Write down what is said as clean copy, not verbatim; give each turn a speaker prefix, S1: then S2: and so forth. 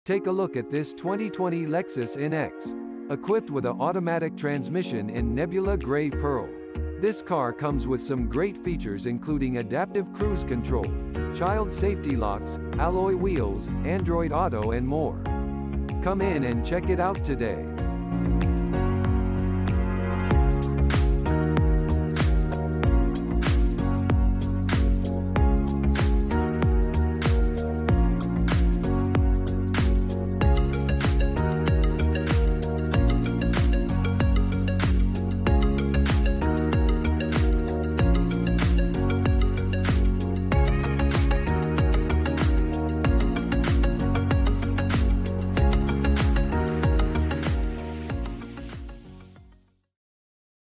S1: Take a look at this 2020 Lexus NX. Equipped with an automatic transmission in Nebula Gray Pearl. This car comes with some great features including adaptive cruise control, child safety locks, alloy wheels, Android Auto and more. Come in and check it out today.